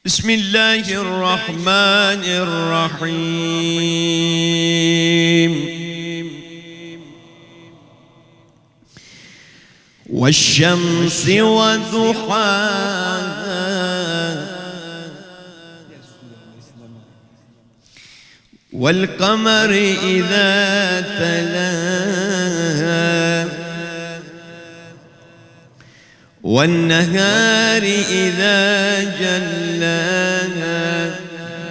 بسم الله الرحمن الرحيم. والشمس وضحاها والقمر إذا تلاها والنهار إذا جلاها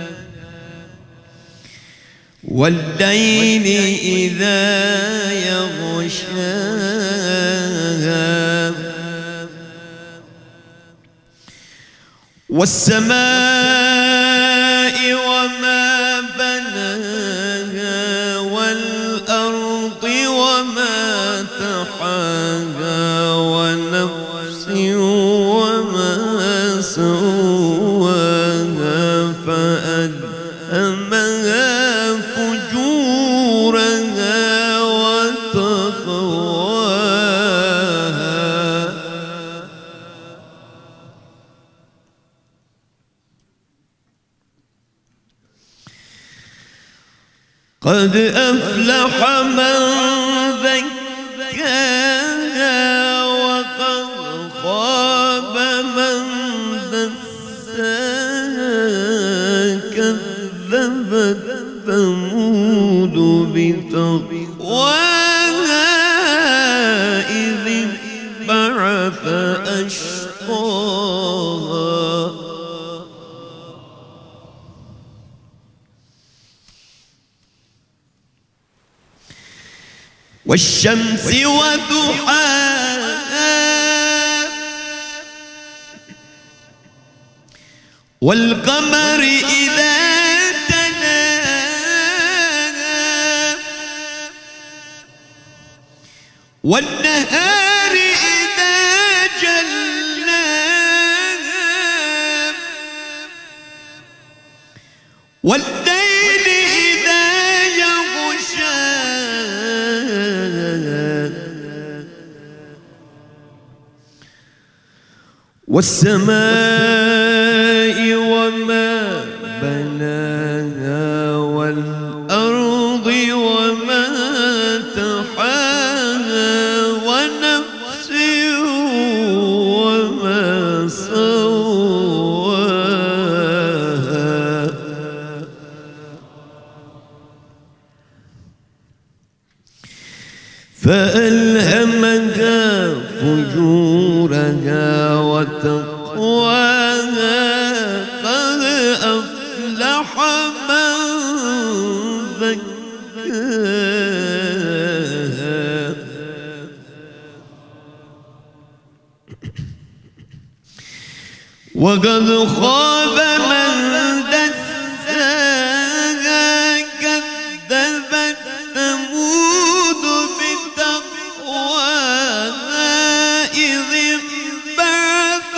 والليل إذا يغشاها والسماء وما بناها والأرض وما طحاها ونفس وما سواها فألهمها فجورها وتقواها قد أفلح من زكاها وقد خاب من دساها كذبت ثمود بتقواها إذ انبعث أشقاها والشمس وضحاها والقمر إذا تلاها والنهار إذا جلاها والليل إذا يغشاها والسماء وما بناها والأرض وما طحاها ونفس وما سواها فألهمها فجورها وتقواها قد أفلح من زكاها وقد خاب من دساها كذبت ثمود بتقواها إذ انبعث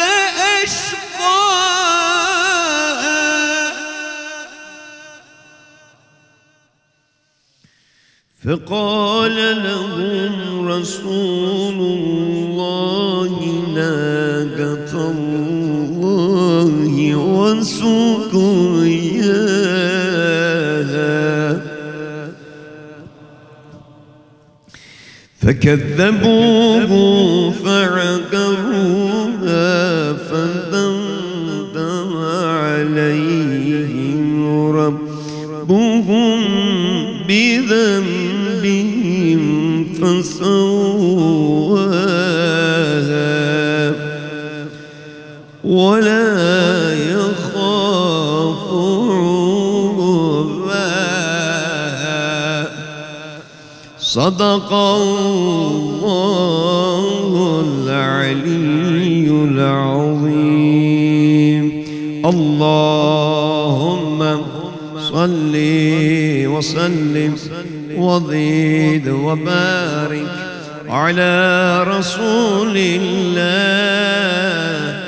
أشقاها فقال لهم رسول الله ناقة الله وسقياها فكذبوه فعقروها فدمدم عليهم ربهم بذنبهم فسواها ولا يخاف عقباها صدق الله العلي العظيم. اللهم صل وسلم وزد وبارك على رسول الله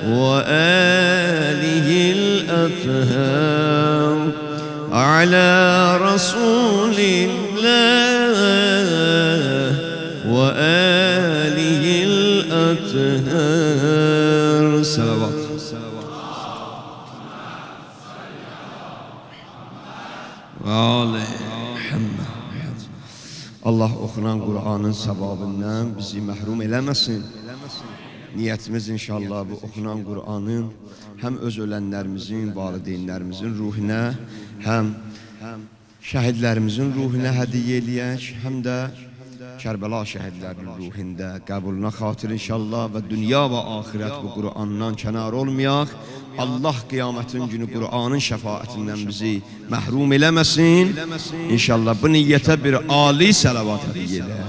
وآله الأطهار على رسول الله وآله الأطهار صلوات Ali Muhammed. Allah oxunan Qur'anın savabından bizi məhrum eləməsin. Niyətimiz inşallah bu oxunan Qur'anın həm öz ölənlərimizin, valideynlərimizin ruhinə, həm şəhidlərimizin ruhinə hədiyyə eləyək, həm də Kərbəla şəhidlərinin ruhində qəbuluna xatir inşallah və dünya və axirət bu Qur'andan kənar olmayaq. Allah qiyamətin günü Qur'anın şəfaətindən bizi məhrum eləməsin. İnşallah bu niyyətə bir ali səlavat hədiyyə edək.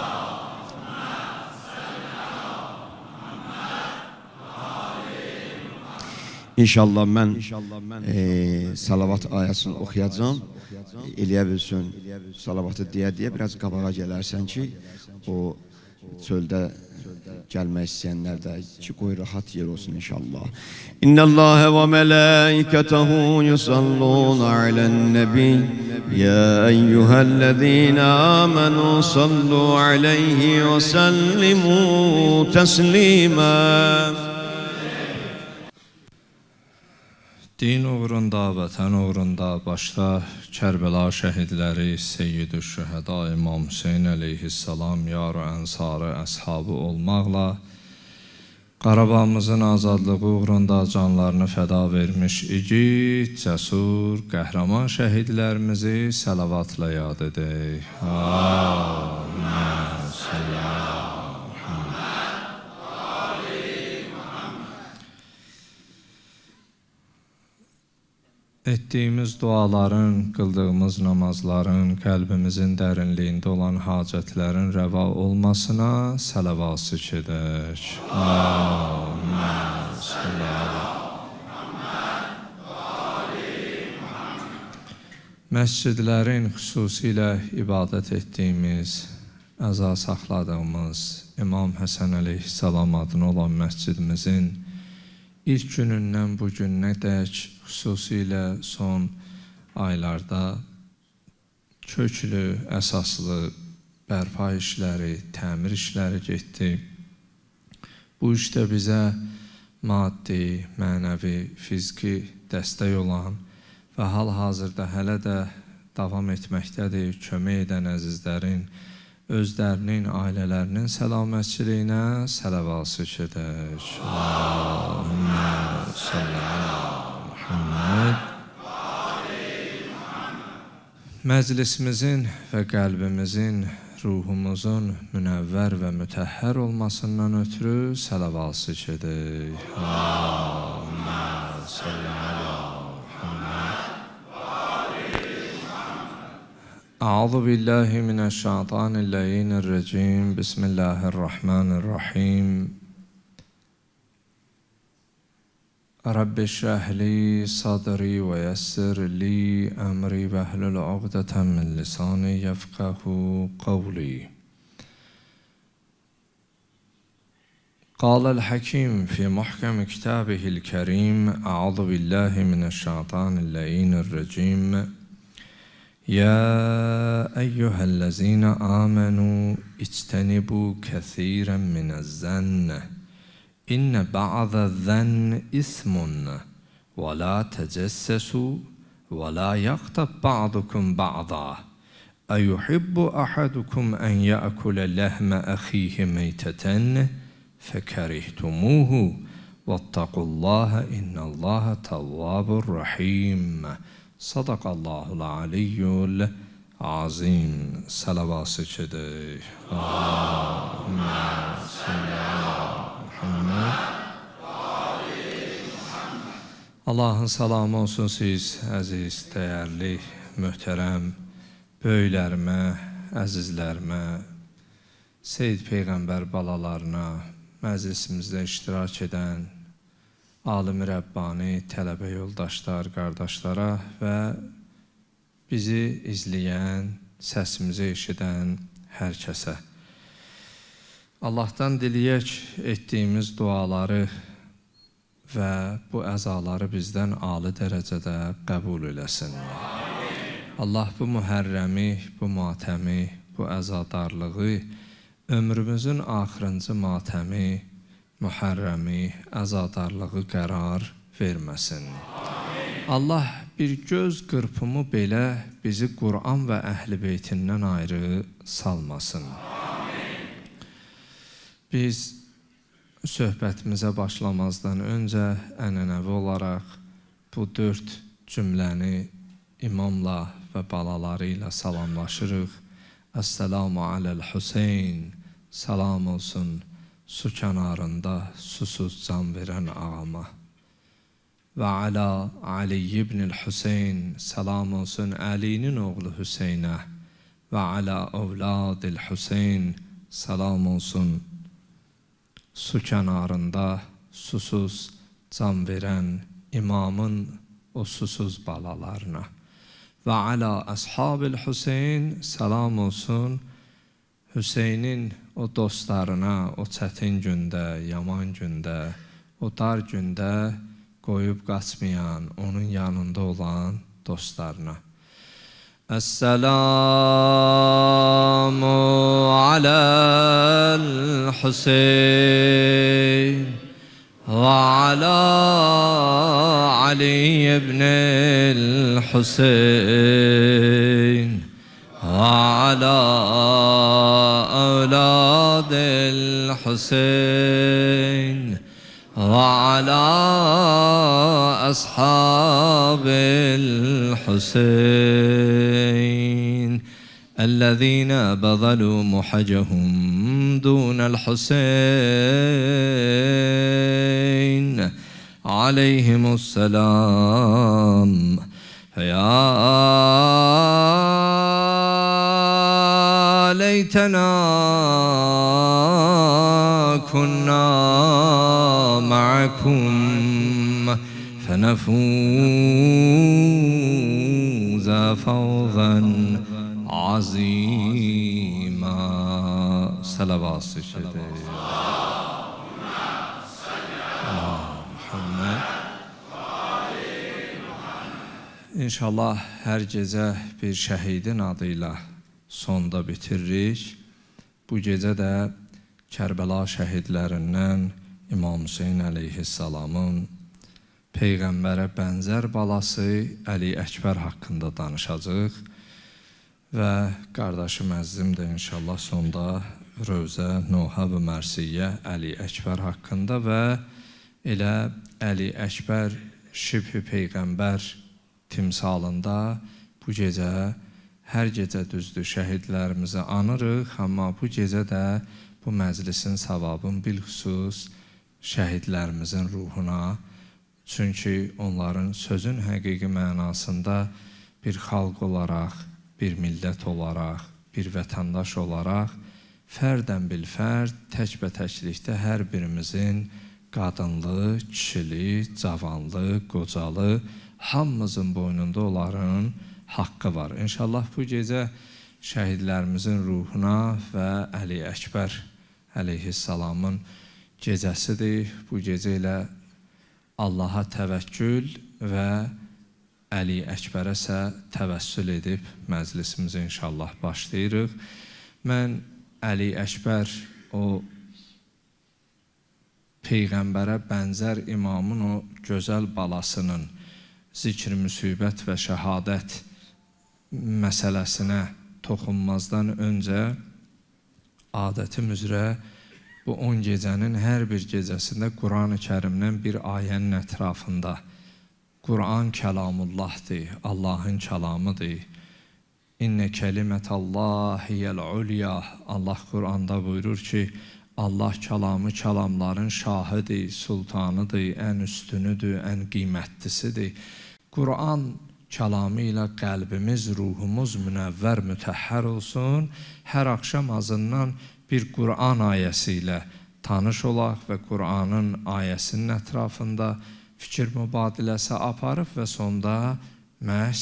İnşallah mən salavat ayəsini oxuyacağım. Eləyə bilsin, salavatı deyə biraz qabağa gələrsən ki, o çöldə gəlmək istəyənlər də ki, qoy rahat yer olsun inşallah. İnnəlləhə və mələikətəhu yusalluna alən-nəbi ya eyyuhəl-ləzīnə əmənu sallu aleyhi və səllimu təslimə. Din uğrunda, vətən uğrunda başda Kərbəla şəhidləri Seyyid-i Şühəda İmam Hüseyin əleyhissalam yar-ı ənsarı əshabı olmaqla Qarabağımızın azadlığı uğrunda canlarını fəda vermiş igid, cəsur, qəhrəman şəhidlərimizi səlavatla yad edək. Etdiyimiz duaların, qıldığımız namazların, qəlbimizin dərinliyində olan hacətlərin rəva olmasına səlavası edək. Məscidlərin xüsusilə ibadət etdiyimiz, əza saxladığımız İmam Həsən əleyhissalam adına olan məscidimizin ilk günündən bu gününə dək xüsusilə son aylarda köklü, əsaslı bərpa işləri, təmir işləri getdi. Bu işdə bizə maddi, mənəvi, fiziki dəstək olan və hal-hazırda hələ də davam etməkdədir, kömək edən əzizlərin, özlərinin, ailələrinin səlamətçiliyinə səlavası edək. Allahümmə salli alə Muhammed. Məclisimizin və qəlbimizin, ruhumuzun münəvvər və mütəhhər olmasından ötürü səlavası edək. Allahümmə salli alə Muhammed. Əuzu billahi mineşşeytanirracim. Bismillahirrahmanirrahim. Rabbi şrah li sadri və yessir li əmri və hlul uqdatan min lisani yefqahu qawli. قال الحكيم في محكم كتابه الكريم أعوذ بالله من الشيطان اللعين الرجيم يا أيها الذين آمنوا اجتنبوا كثيرا من الظن إن بعض الظن إثم ولا تجسسوا ولا يغتب بعضكم بعضا أيحب أحدكم أن يأكل لحم أخيه ميتة فكرهتموه واتقوا الله إن الله تواب رحيم. Sadaqallahul aliyyul azim. Salavası edək. Allahümmə salli alə Muhammed. Allahın salamı olsun siz, əziz, dəyərli, möhtərəm böyüklərimə, əzizlərimə, Seyyid Peyğəmbər balalarına, məclisimizdə iştirak edən alim-i Rəbbani, tələbə yoldaşlar, qardaşlara və bizi izləyən, səsimizi eşidən hər kəsə. Allahdan diləyək etdiyimiz duaları və bu əzaları bizdən ali dərəcədə qəbul eləsin. Allah bu mühərrəmi, bu matəmi, bu əzadarlığı, ömrümüzün axırıncı matəmi, mühərrəmi, əzadarlığı qərar verməsin. Allah bir göz qırpımı belə bizi Qur'an və Əhl-i Beytindən ayrı salmasın. Biz söhbətimizə başlamazdan öncə ənənəvi olaraq bu 4 cümləni imamla və balaları ilə salamlaşırıq. Əssəlamu aləl-Hüseyn, salam olsun su kənarında susuz can verən ağama. Və alə Ali ibn-i Hüseyn, salam olsun Əlinin oğlu Hüseynə. Və alə evladil Hüseyn, salam olsun su kənarında susuz can verən imamın o susuz balalarına. Və alə əshabil Hüseyn, salam olsun Hüseynin o dostlarına, o çətin gündə, yaman gündə, o dar gündə qoyub qaçmayan, onun yanında olan dostlarına. Əssəlamu aləl-Hüseyn və alə Ali ibn-i-Hüseyn və alə evladil-Hüseyn və alə ashabil-Hüseyn الذين بذلوا محجهم دون الحسين عليهم السلام فيا ليتنا كنا معكم فنفوز فوزا عظيما. صلوات شده Muhammed. İnşallah hər gecə bir şəhidin adıyla sonda bitiririk. Bu gecə də Kərbəla şəhidlərindən İmam Hüseyn əleyhissalamın Peyğəmbərə bənzər balası Əli Əkbər haqqında danışacaq. Və qardaşım əzizim də inşallah sonda Rövzə, Nuhə və Mərsiyyə Əli Əkbər haqqında və elə Əli Əkbər Şibhi Peyğəmbər timsalında bu gecə hər gecə düzdür şəhidlərimizi anırıq, amma bu gecə də bu məclisin savabın bilxüsus şəhidlərimizin ruhuna, çünki onların sözün həqiqi mənasında bir xalq olaraq, bir millət olaraq, bir vətəndaş olaraq, fərdən bil fərd, təkbətəklikdə hər birimizin qadınlı, kişili, cavanlı, qocalı, hamımızın boynunda onların haqqı var. İnşallah bu gecə şəhidlərimizin ruhuna və Əli Əkbər əleyhissalamın gecəsidir. Bu gecə ilə Allaha təvəkkül və Əli Əkbərə isə təvəssül edib məclisimizi inşallah başlayırıq. Mən Əli Əkbər, o Peyğəmbərə bənzər imamın o gözəl balasının zikr, müsibət və şəhadət məsələsinə toxunmazdan öncə adətim üzrə bu 10 gecənin hər bir gecəsində Quran-ı Kərimdən bir ayənin ətrafında Quran kəlamullahdır, Allahın kəlamıdır. İnnə kəlimətəllahiyəl-ulya. Allah Quranda buyurur ki, Allah kəlamı kəlamların şahıdır, sultanıdır, ən üstünüdür, ən qiymətlisidir. Quran kəlamı ilə qəlbimiz, ruhumuz münəvvər, mütəhhər olsun. Hər axşam azından bir Quran ayəsi ilə tanış olaq və Quranın ayəsinin ətrafında fikir mübadiləsi aparıb və sonda məhz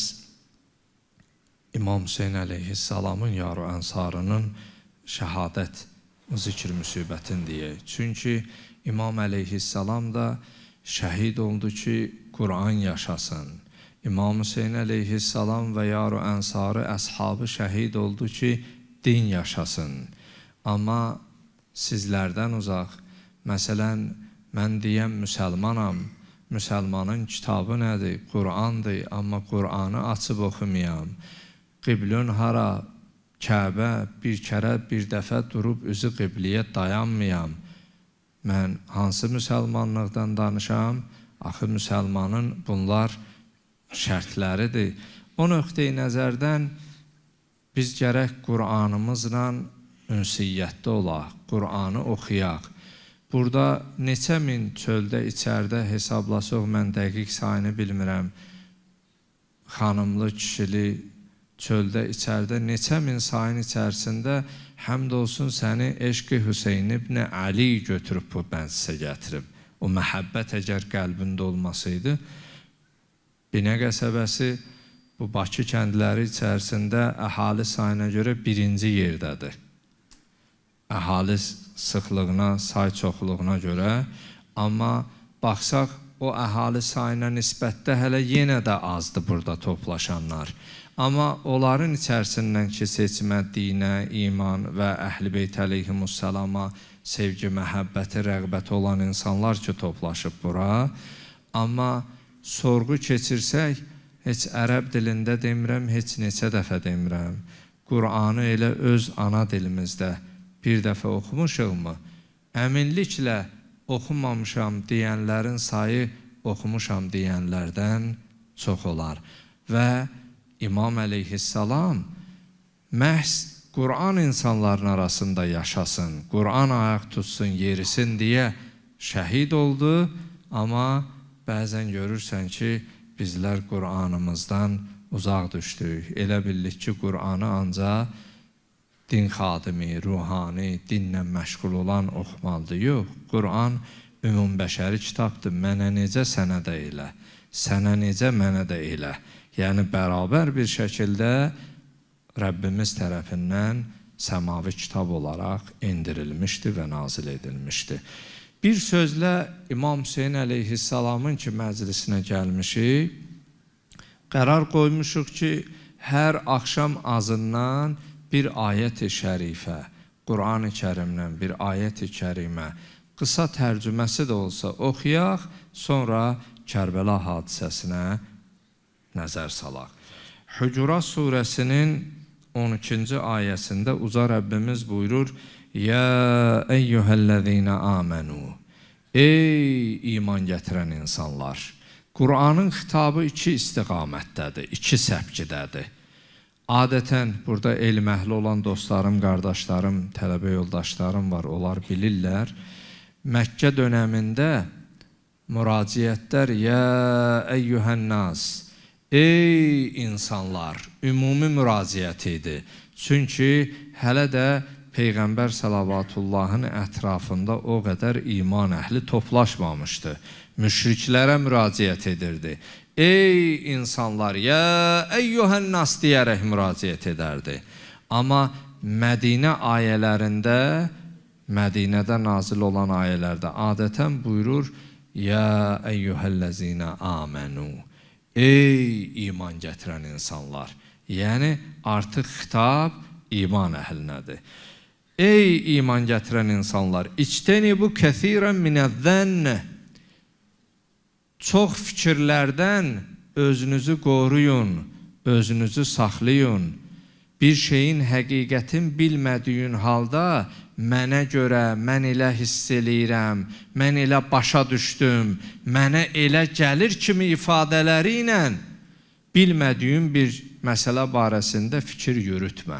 İmam Hüseyn əleyhissalamın yaru ənsarının şəhadət zikr müsibətin deyək. Çünki İmam əleyhissalam da şəhid oldu ki, Quran yaşasın. İmam Hüseyn əleyhissalam və yaru ənsarı, əshabı şəhid oldu ki, din yaşasın. Amma sizlərdən uzaq, məsələn, mən deyəm müsəlmanam, müsəlmanın kitabı nədir? Qur'andır, amma Qur'anı açıb oxumayam. Qiblün hara? Kəbə, bir kərə, bir dəfə durub üzü qibliyə dayanmayam. Mən hansı müsəlmanlıqdan danışam? Axı müsəlmanın bunlar şərtləridir. O nöqteyi nəzərdən biz gərək Qur'anımızla ünsiyyətdə olaq, Qur'anı oxuyaq. Burada neçə min çöldə, içərdə hesablasaq, mən dəqiq sayını bilmirəm. Xanımlı, kişili, çöldə, içərdə neçə min sayın içərisində həmd olsun səni Eşq-i Hüseyn ibn Ali götürüb bu məclisə gətirib. O məhəbbət əgər qəlbində olmasaydı, Binə qəsəbəsi bu Bakı kəndləri içərisində əhali sayına görə birinci yerdədir. Əhali sıxlığına, say çoxluğuna görə. Amma baxsaq, o əhali sayına nisbətdə hələ yenə də azdır burada toplaşanlar. Amma onların içərisindən ki, seçmə, dinə, iman və Əhl-i Beyt əleyhimussalama sevgi, məhəbbəti, rəğbəti olan insanlar ki, toplaşıb bura. Amma sorğu keçirsək, heç ərəb dilində demirəm, heç neçə dəfə demirəm. Qur'anı elə öz ana dilimizdə bir dəfə oxumuşuqmu? Əminliklə oxumamışam deyənlərin sayı oxumuşam deyənlərdən çox olar. Və İmam əleyhissalam məhz Qur'an insanların arasında yaşasın, Qur'an ayaq tutsun, yerisin deyə şəhid oldu. Amma bəzən görürsən ki, bizlər Qur'anımızdan uzaq düşdük. Elə bildik ki, Qur'anı ancaq din xadimi, ruhani, dinlə məşğul olan oxumalıdır. Yox, Qur'an ümumbəşəri kitabdır. Mənə necə, sənə də elə. Sənə necə, mənə də elə. Yəni, bərabər bir şəkildə Rəbbimiz tərəfindən səmavi kitab olaraq indirilmişdir və nazil edilmişdir. Bir sözlə İmam Hüseyn əleyhissalamın ki, məclisinə gəlmişik, qərar qoymuşuq ki, hər axşam azından bir ayət-i şərifə, Qur'an-ı Kərimdən bir ayət-i kərimə, qısa tərcüməsi də olsa oxuyaq, sonra Kərbəla hadisəsinə nəzər salaq. Hucurat surəsinin 12-ci ayəsində uca Rəbbimiz buyurur: Ya eyyuhəl-ləzīnə āmenū. Ey iman gətirən insanlar! Qur'anın xitabı iki istiqamətdədir, iki səpkidədir. Adətən burada elm əhli olan dostlarım, qardaşlarım, tələbə yoldaşlarım var, onlar bilirlər. Məkkə dönəmində müraciətlər Ya eyyuhən-nas, ey insanlar, ümumi müraciət idi. Çünki hələ də Peyğəmbər salavatullahın ətrafında o qədər iman əhli toplaşmamışdı. Müşriklərə müraciət edirdi. Ey insanlar, ya eyyuhən-nas deyərək müraciət edərdi. Amma Mədinə ayələrində, Mədinədə nazil olan ayələrdə adətən buyurur, ya eyyuhəl-ləzīnə āmenū. Ey iman gətirən insanlar. Yəni, artıq xitab iman əhlinədir. Ey iman gətirən insanlar, İctənibu kəthirən minəz-zənn. Çox fikirlərdən özünüzü qoruyun, özünüzü saxlayın. Bir şeyin həqiqətin bilmədiyin halda mənə görə, mən elə hiss eləyirəm, mən elə başa düşdüm, mənə elə gəlir kimi ifadələri ilə bilmədiyin bir məsələ barəsində fikir yürütmə.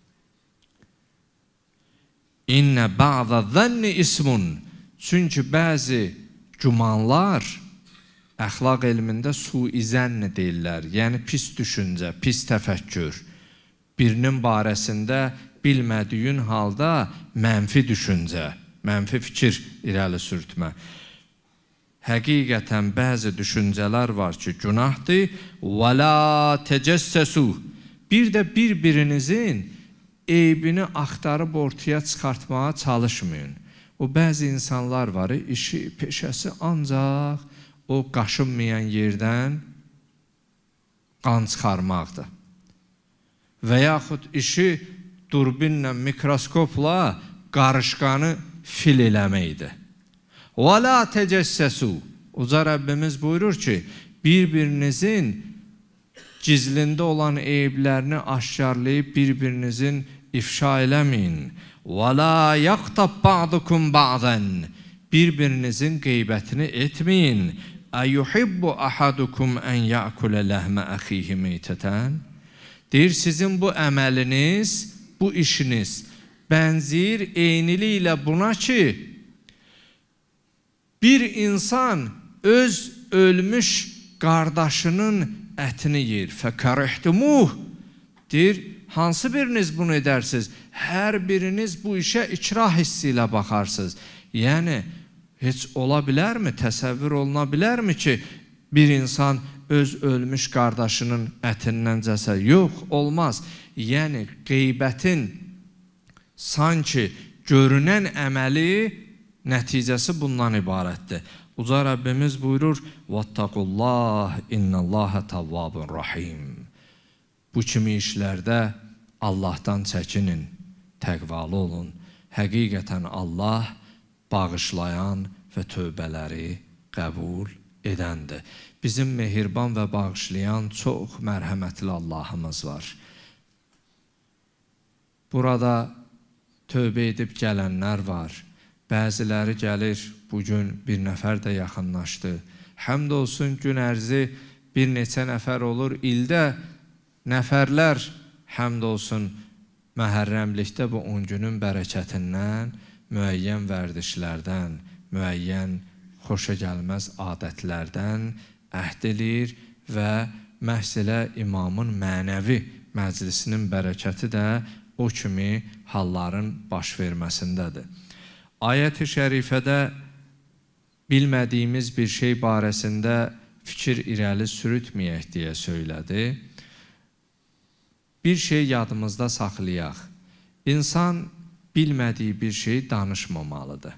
İnnə ba'də-zənni ismun. Çünki bəzi gümanlar əxlaq elmində sui-zənni deyirlər. Yəni pis düşüncə, pis təfəkkür. Birinin barəsində bilmədiyin halda mənfi düşüncə, mənfi fikir irəli sürtmə. Həqiqətən bəzi düşüncələr var ki, günahdır. Və la təcəssəsu. Bir də bir-birinizin eybini axtarıb ortaya çıxartmağa çalışmayın. O bəzi insanlar var, işi, peşəsi ancaq o qaşınmayan yerdən qan çıxarmaqdır. Və yaxud işi durbinlə, mikroskopla qarışqanı fil eləməkdir. Və la təcəssəsu. Uca Rəbbimiz buyurur ki, bir-birinizin gizlində olan eyblərini aşkarlayıb bir-birinizin ifşa eləməyin. وَلَا يَقْتَبْ بَعْضُكُمْ بَعْضًا Bir-birinizin qeybətini etməyin. اَيُحِبُّ أَحَدُكُمْ أَنْ يَأْكُلَ لَحْمَ أَخِيهِ مَيْتَةً Deyir, sizin bu əməliniz, bu işiniz bənzir eyniliklə buna ki, bir insan öz ölmüş qardaşının ətini yeyir. فَكَرِحْتُمُوهُ Deyir, hansı biriniz bunu edərsiniz? Hər biriniz bu işə ikrah hissi ilə baxarsınız. Yəni, heç ola bilərmi, təsəvvür oluna bilərmi ki, bir insan öz ölmüş qardaşının ətindən cəsə? Yox, olmaz. Yəni, qeybətin sanki görünən əməli, nəticəsi bundan ibarətdir. Uca Rəbbimiz buyurur, وَاتَّقُوا اِنَّ اللّٰهَ تَوَّابٌ رَحِيمٌ Bu kimi işlərdə Allahdan çəkinin, təqvalı olun. Həqiqətən Allah bağışlayan və tövbələri qəbul edəndir. Bizim mehriban və bağışlayan çox mərhəmətli Allahımız var. Burada tövbə edib gələnlər var. Bəziləri gəlir, bugün bir nəfər də yaxınlaşdı. Həmd olsun gün ərzi bir neçə nəfər olur. İldə nəfərlər, həmd olsun, məhərrəmlikdə bu 10 günün bərəkətindən, müəyyən vərdişlərdən, müəyyən xoşa gəlməz adətlərdən əhd edir və məhz elə imamın mənəvi məclisinin bərəkəti də o kimi halların baş verməsindədir. Ayət-i şərifədə bilmədiyimiz bir şey barəsində fikir irəli sürütməyək deyə söylədi. Bir şey yadımızda saxlayaq. İnsan bilmədiyi bir şey danışmamalıdır.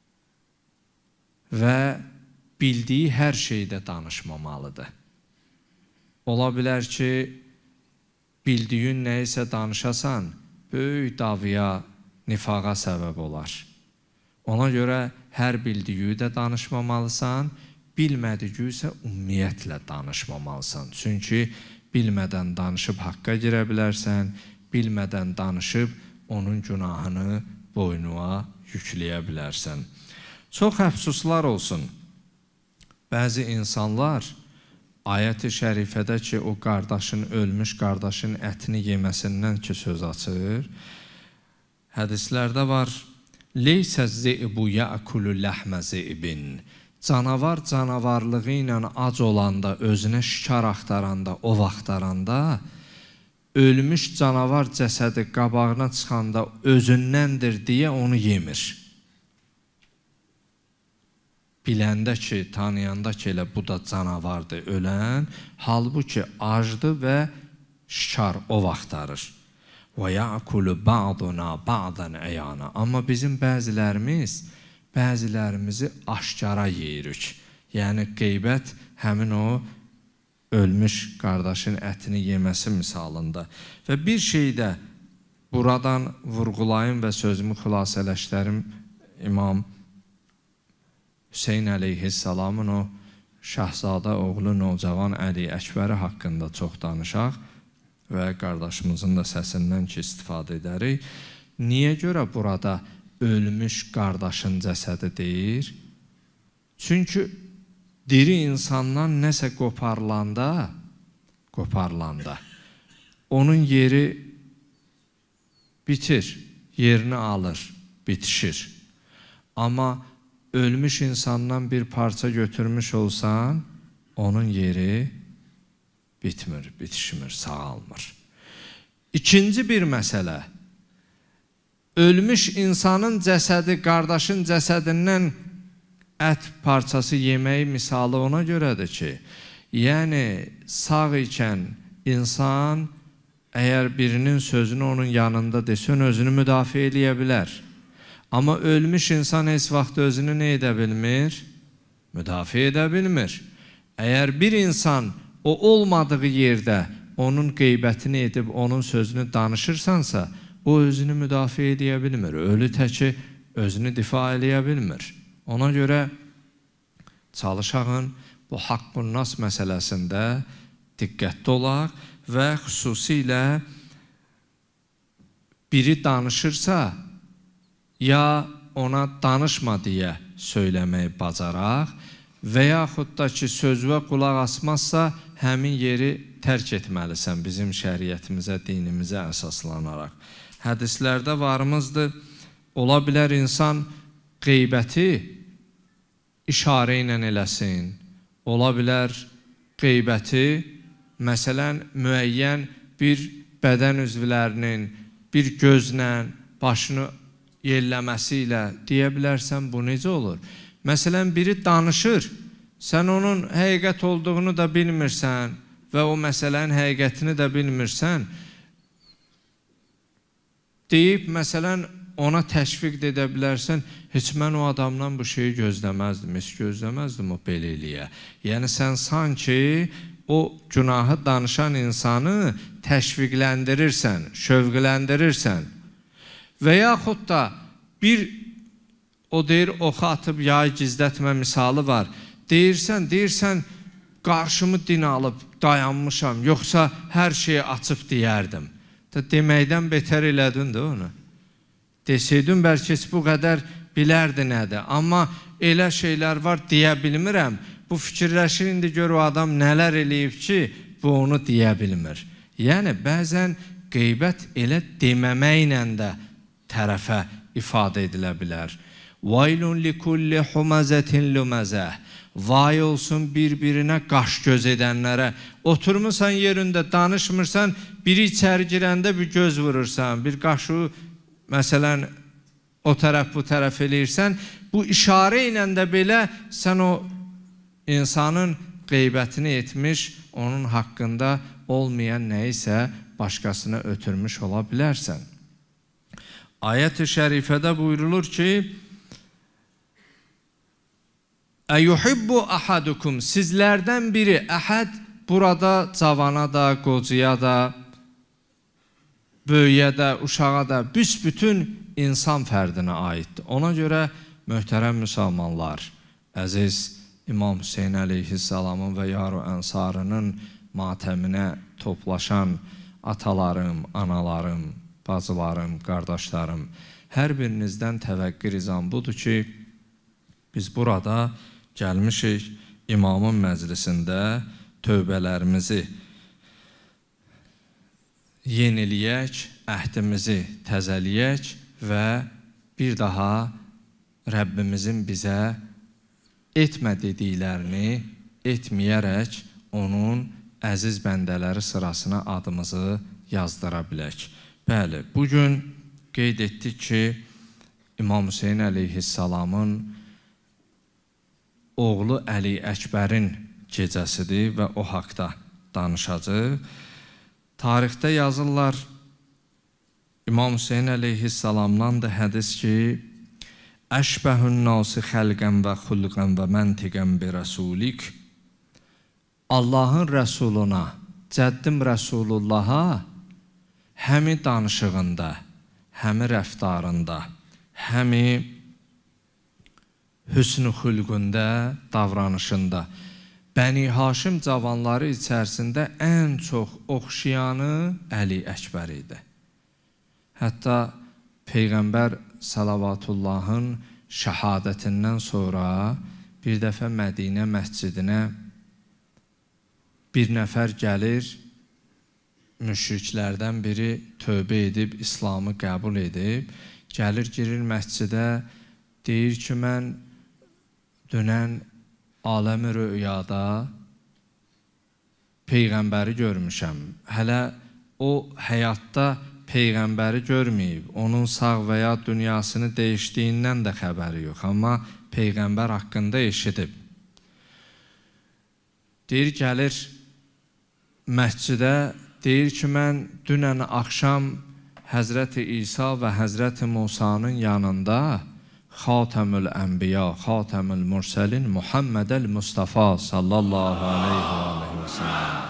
Və bildiyi hər şeydə danışmamalıdır. Ola bilər ki, bildiyin nəyisə danışasan, böyük davaya, nifaqa səbəb olar. Ona görə hər bildiyi də danışmamalısan, bilmədiyi isə ümumiyyətlə danışmamalısan. Çünki bilmədən danışıb haqqa girə bilərsən, bilmədən danışıb onun günahını boynuna yükləyə bilərsən. Çox əfsuslar olsun. Bəzi insanlar ayət-i şərifədə ki, o qardaşın, ölmüş qardaşın ətini yeməsindən ki söz açır, hədislərdə var, لَيْسَ الزِّئِبُ يَأْكُلُ لَحْمَ زِئِبٍ Canavar canavarlığı ilə ac olanda, özünə şikar axtaranda, ov axtaranda, ölmüş canavar cəsədi qabağına çıxanda özündəndir deyə onu yemir. Biləndə ki, tanıyanda ki, elə bu da canavardır, ölən, halbuki acdı və şikar ov axtarır. وَيَعْكُلُ بَعْضُنَا بَعْضًا اَيَانًا Amma bizim bəzilərimizi aşkara yeyirik. Yəni, qeybət həmin o ölmüş qardaşın ətini yeməsi misalında. Və bir şey də buradan vurğulayım və sözümü xülasələşdirim. İmam Hüseyin əleyhissalamın o şəhzadə oğlu Nocavan Əli Əkbəri haqqında çox danışaq və qardaşımızın da səsindən ki istifadə edərik. Niyə görə burada ölmüş qardaşın cəsədi deyir? Çünki diri insandan nəsə qoparlanda, onun yeri bitir, yerini alır, bitişir. Amma ölmüş insandan bir parça götürmüş olsan, onun yeri bitmir, bitişmir, sağalmır. İkinci bir məsələ, ölmüş insanın cəsədi, qardaşın cəsədindən ət parçası yeməyi misalı ona görədir ki, yəni sağ ikən insan əgər birinin sözünü onun yanında desən, özünü müdafiə eləyə bilər. Amma ölmüş insan heç vaxt özünü nə edə bilmir? Müdafiə edə bilmir. Əgər bir insan o olmadığı yerdə onun qeybətini edib, onun sözünü danışırsansa, o özünü müdafiə edə bilmir. Ölü təki özünü difa eləyə bilmir. Ona görə çalışağın bu haqqun nas məsələsində diqqətli olaq və xüsusilə biri danışırsa ya ona danışma deyə söyləməyi bacaraq və yaxud da ki sözvə qulaq asmazsa həmin yeri tərk etməlisən bizim şəriətimizə, dinimizə əsaslanaraq. Hədislərdə varımızdır, ola bilər insan qeybəti işarə ilə eləsin, ola bilər qeybəti, məsələn, müəyyən bir bədən üzvlərinin bir gözlə, başını yelləməsi ilə deyə bilərsən, bu necə olur? Məsələn, biri danışır, sən onun həqiqət olduğunu da bilmirsən və o məsələnin həqiqətini də bilmirsən, deyib, məsələn, ona təşviq edə bilərsən, heç mən o adamdan bu şeyi gözləməzdim, heç gözləməzdim o belə eləyə. Yəni, sən sanki o günahı danışan insanı təşviqləndirirsən, şövqləndirirsən və yaxud da bir, o deyir, oxu atıb yayı gizlətmə misalı var. Deyirsən, qarşımı din alıb dayanmışam, yoxsa hər şeyi açıb deyərdim. Deməkdən betər elədin də onu. Desəydin, bəlkə bu qədər bilərdi nədir. Amma elə şeylər var, deyə bilmirəm. Bu fikirləşir, indi gör o adam nələr eləyib ki, bu onu deyə bilmir. Yəni, bəzən qeybət elə deməməklə də tərəfə ifadə edilə bilər. Vaylun likulli humazetin luməzəh. Vay olsun bir-birinə qaş göz edənlərə. Oturmursan yerində, danışmırsan, biri içəri girəndə bir göz vurursan, bir qaşı, məsələn, o tərəf, bu tərəf eləyirsən. Bu işarə ilə də belə sən o insanın qeybətini etmiş, onun haqqında olmayan nə isə başqasına ötürmüş ola bilərsən. Ayət-i şərifədə buyurulur ki, Əyuhibbu ahadukum, sizlərdən biri, əhəd burada cavana da, qocaya da, böyüyə də, uşağa da, büsbütün insan fərdinə aiddir. Ona görə möhtərəm müsəlmanlar, əziz İmam Hüseyin əleyhissalamın və Yar-ı Ənsarının matəminə toplaşan atalarım, analarım, bacılarım, qardaşlarım, hər birinizdən təvəqqi rizam budur ki, biz burada gəlmişik imamın məclisində tövbələrimizi yeniləyək, əhdimizi təzəliyək və bir daha Rəbbimizin bizə etmə dediklərini etməyərək onun əziz bəndələri sırasına adımızı yazdıra bilək. Bəli, bugün qeyd etdik ki, İmam Hüseyin əleyhissalamın oğlu Əli Əkbərin gecəsidir və o haqda danışacaq. Tarixdə yazırlar, İmam Hüseyin əleyhissalamdan da hədis ki, Əşbəhün nası xəlqən və xulqən və məntiqən bi rəsulik. Allahın rəsuluna, cəddim Rəsulullaha həmi danışığında, həmi rəftarında, həmi hüsn-ü xülqündə, davranışında Bəni Haşim cavanları içərisində ən çox oxşayanı Əli Əkbər idi. Hətta Peyğəmbər Salavatullahın şəhadətindən sonra bir dəfə Mədinə məscidinə bir nəfər gəlir, müşriklərdən biri tövbə edib, İslamı qəbul edib, gəlir, girir məscidə, deyir ki, mən dünən aləmi rüyada Peyğəmbəri görmüşəm. Hələ o həyatda Peyğəmbəri görməyib, onun sağ və ya dünyasını dəyişdiyindən də xəbəri yox, amma Peyğəmbər haqqında eşidib. Deyir, gəlir məscidə, deyir ki, mən dünən axşam Həzrəti İsa və Həzrəti Musanın yanında Xatəmül Ənbiya, Xatəmül Mürsəlin Muhammed Mustafa sallallahu aleyhi və səlləm.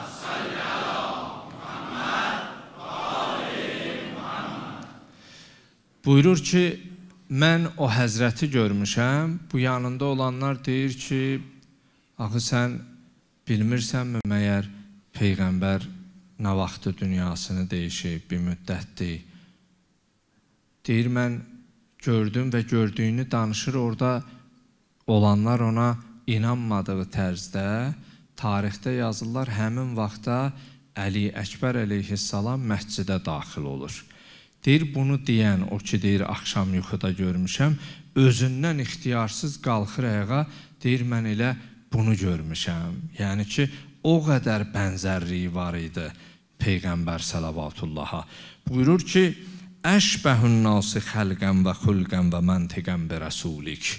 Buyurur ki, mən o həzrəti görmüşəm, bu yanında olanlar deyir ki, axı sən bilmirsənmi məyər Peyğəmbər nə vaxtı dünyasını deyişib, bir müddətdir. Deyir, mən gördüm və gördüyünü danışır, orada olanlar ona inanmadığı tərzdə, tarixdə yazırlar, həmin vaxtda Əli Əkbər əleyhissalam məscidə daxil olur. Deyir, bunu deyən, o ki deyir, axşam yuxuda görmüşəm, özündən ixtiyarsız qalxır ayağa, deyir, mən elə bunu görmüşəm. Yəni ki, o qədər bənzərliyi var idi Peyğəmbər sələvatullaha. Buyurur ki, əşbəhun nasi xəlqən və xulqən və məntiqən bi rəsulik.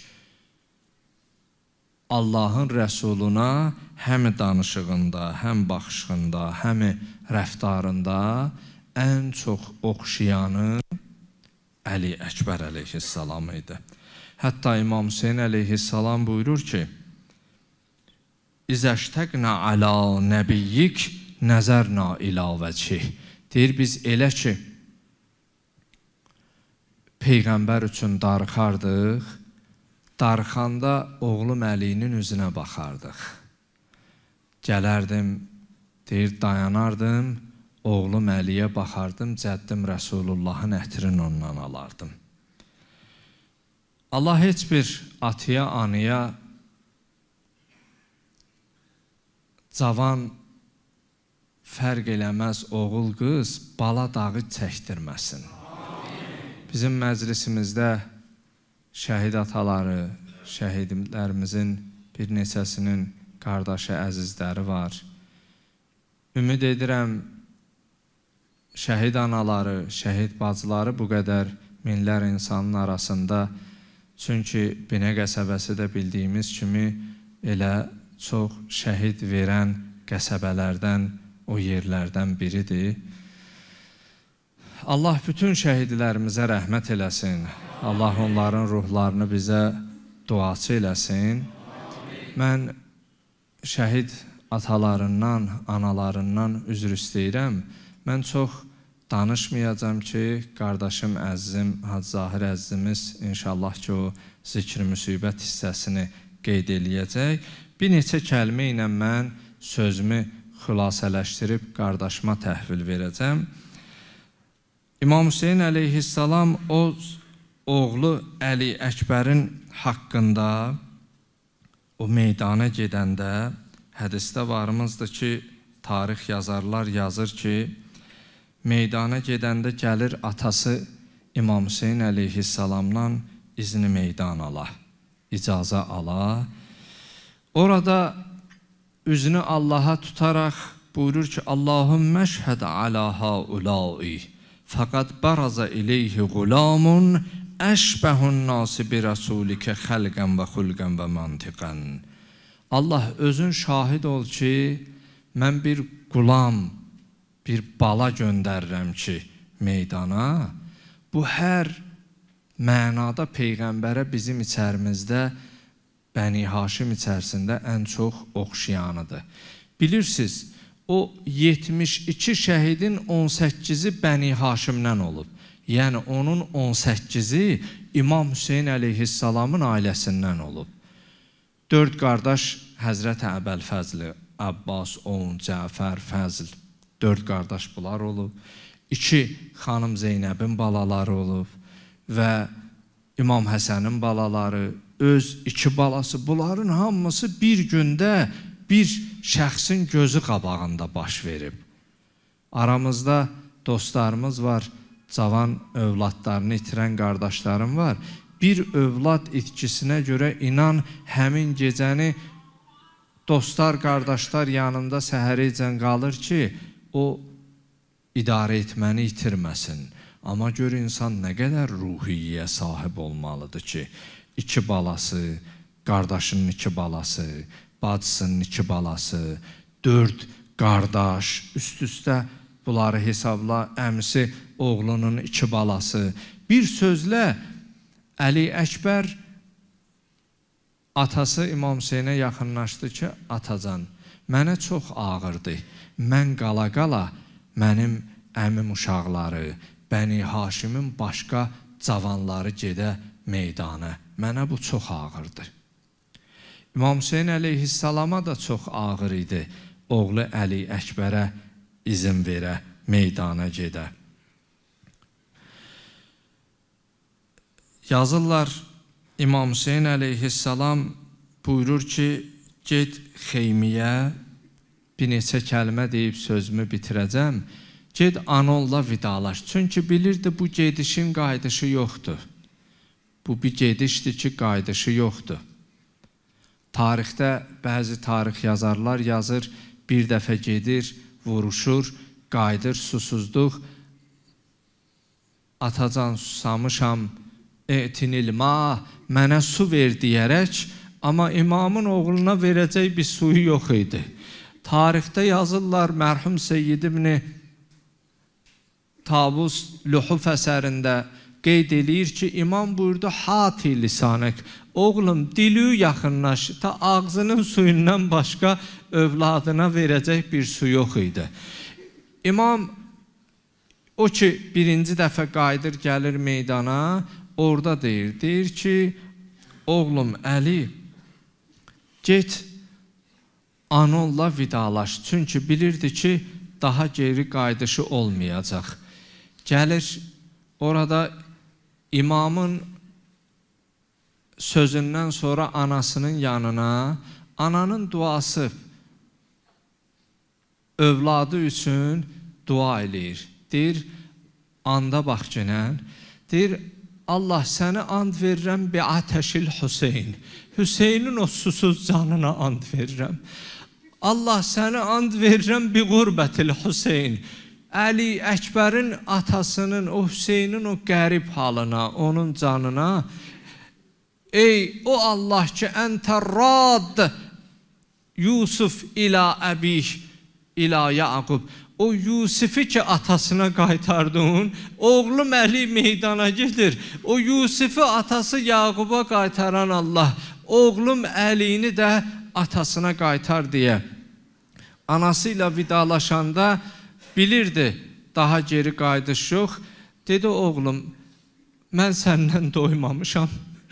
Allahın rəsuluna həm danışığında, həm baxışında, həm rəftarında ən çox oxşayanı Əli Əkbər əleyhissalam idi. Hətta İmam Hüseyin əleyhissalam buyurur ki, İzəştəqnə alə nəbiyyik nəzərna ilavəcih. Deyir, biz elə ki, Peyğəmbər üçün darıxardıq, darıxanda oğlum Əlinin üzünə baxardıq. Gələrdim, deyir, dayanardım, oğlum Əliyə baxardım, cəddim Rəsulullahın ətrini ondan alardım. Allah heç bir atıya, anıya cavan fərq eləməz oğul qız, bala dağı çəkdirməsin. Bizim məclisimizdə şəhid ataları, şəhidlərimizin bir neçəsinin qardaşı, əzizləri var. Ümid edirəm, şəhid anaları, şəhid bacıları bu qədər minlər insanın arasında, çünki Binə qəsəbəsi də bildiyimiz kimi elə çox şəhid verən qəsəbələrdən, o yerlərdən biridir. Allah bütün şəhidlərimizə rəhmət eləsin. Allah onların ruhlarını bizə duaçı eləsin. Mən şəhid atalarından, analarından üzr istəyirəm. Mən çox danışmayacam ki, qardaşım əzizim, Hacı Zahir əzizimiz inşallah ki, o zikr-i müsibət hissəsini qeyd eləyəcək. Bir neçə kəlmə ilə mən sözümü xülasələşdirib qardaşıma təhvil verəcəm. İmam Hüseyin əleyhissalam o oğlu Əli Əkbərin haqqında o meydana gedəndə hədisdə varımızdır ki, tarix yazarlar yazır ki, meydana gedəndə gəlir atası İmam Hüseyin əleyhissalamdan izni meydan ala, icazə ala. Orada üzünü Allaha tutaraq buyurur ki, Allahümmə şhəd alə haulai fəqəd bəraza ileyhi qulamun əşbəhun nasi bi rəsulikə xəlqən və xulqən və mantiqən. Allah özün şahid ol ki, mən bir qulam, bir bala göndərirəm ki, meydana. Bu hər mənada Peyğəmbərə bizim içərimizdə, Bəni Haşim içərisində ən çox oxşayanıdır. Bilirsiniz, o 72 şəhidin 18-i Bəni Haşimdən olub. Yəni, onun 18-i İmam Hüseyin əleyhissalamın ailəsindən olub. 4 qardaş Həzrət Əbəlfəzli, Abbas, On, Cəfər, Fəzl, 4 qardaş bunlar olub. 2 xanım Zeynəbin balaları olub və İmam Həsənin balaları, öz 2 balası. Bunların hamısı bir gündə bir şəxsin gözü qabağında baş verib. Aramızda dostlarımız var, cavan övladlarını itirən qardaşlarım var. Bir övlad itkisinə görə inan həmin gecəni dostlar, qardaşlar yanında səhəricən qalır ki, o idarə etməni itirməsin. Amma gör insan nə qədər ruhiyyə sahib olmalıdır ki, 2 balası, qardaşının 2 balası, bacısının 2 balası, 4 qardaş, üst-üstə bunları hesabla, əmisi oğlunun 2 balası. Bir sözlə, Əli Əkbər atası İmam Hüseynə yaxınlaşdı ki, atacan, mənə çox ağırdı. Mən qala-qala mənim əmim uşaqları, Bəni Haşimin başqa cavanları gedə meydana. Mənə bu çox ağırdı. İmam Hüseyin əleyhissalama da çox ağır idi. Oğlu Əli Əkbərə izin verə, meydana gedə. Yazırlar, İmam Hüseyin əleyhissalam buyurur ki, get Xeymiyə, bir neçə kəlmə deyib sözümü bitirəcəm, get anonla vidalaş. Çünki bilirdi bu gedişin qayıdışı yoxdur. Bu bir gedişdir ki, qayıdışı yoxdur. Tarixdə bəzi tarix yazarlar yazır, bir dəfə gedir, vuruşur, qayıdır, susuzluq. Atacan susamışam, etinilma, mənə su ver deyərək, amma imamın oğluna verəcək bir suyu yox idi. Tarixdə yazırlar, mərhum Seyyid İbni Tabus Luhuf əsərində qeyd edir ki, imam buyurdu, hati lisanək, oğlum dili yaxınlaş, ta ağzının suyundan başqa övladına verəcək bir su yox idi. İmam o ki, birinci dəfə qayıdır, gəlir meydana, orada deyir ki, oğlum Əli, get anonla vidalaş. Çünki bilirdi ki, daha geri qayıdışı olmayacaq. Gəlir, orada imamın sözündən sonra anasının yanına, ananın duası övladı üçün dua eləyir. Deyir, anda bax günən, deyir, Allah səni and verirəm bi atəşil Hüseyin. Hüseynin o susuz canına and verirəm. Allah səni and verirəm bi qurbətil Hüseyin. Əli Əkbərin atasının, o Hüseynin o qərib halına, onun canına, ey o Allah ki, əntə rad Yusuf ilə əbih ilə Yaqub, o Yusifi ki atasına qaytardın, oğlum Əli meydana gedir, o Yusifi atası Yaquba qaytaran Allah, oğlum Əlini də atasına qaytar deyə. Anasıyla vidalaşanda bilirdi, daha geri qayıdış yox. Dedi, oğlum, mən səndən doymamışam.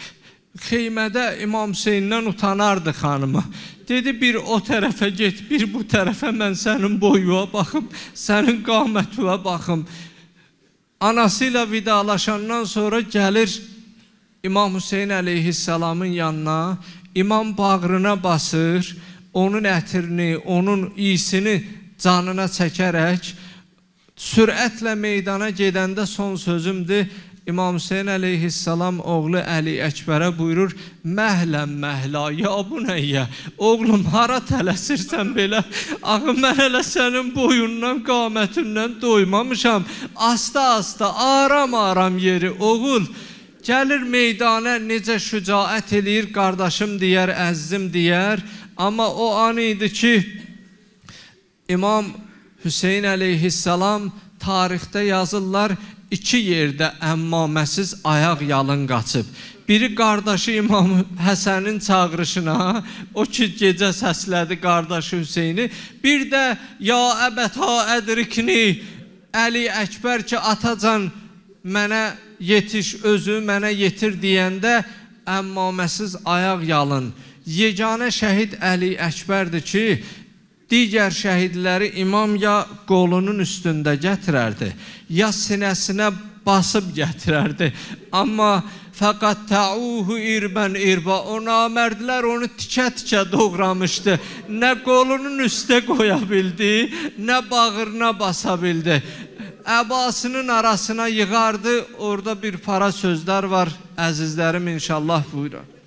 Xeymədə İmam Hüseyndən utanardı xanımı. Dedi, bir o tərəfə get, bir bu tərəfə, mən sənin boyuna baxım, sənin qamətinə baxım. Anasıyla vidalaşandan sonra gəlir İmam Hüseyin əleyhissalamın yanına, İmam bağrına basır, onun ətrini, onun iyisini canına çəkərək, sürətlə meydana gedəndə son sözümdür, İmam Hüseyin əleyhissalam oğlu Əli Əkbərə buyurur, məhləm məhla, ya bu nəyyə, oğlum hara tələsirsən belə, axı mən hələ sənin boyundan, qamətindən doymamışam, asta-asta, aram-aram yeri, oğul, gəlir meydana necə şücaət eləyir, qardaşım deyər, əzzim deyər, amma o an idi ki, İmam Hüseyin əleyhissalam tarixdə yazırlar, iki yerdə əmmaməsiz ayaq yalın qaçıb. Biri qardaşı İmam Həsənin çağırışına, o ki gecə səslədi qardaşı Hüseyni, bir də ya əbətə ədrikni, Əli Əkbər ki atacan mənə yetiş, özü mənə yetir deyəndə əmmaməsiz ayaq yalın. Yeganə şəhid Əli Əkbərdir ki, digər şəhidləri imam ya qolunun üstündə gətirərdi, ya sinəsinə basıb gətirərdi. Amma fəqət təuhu irbən irba, o namərdlər onu tikə-tikə doğramışdı. Nə qolunun üstə qoya bildi, nə bağırına basa bildi. Əbasının arasına yığardı, orada bir para sözlər var, əzizlərim inşallah buyurun.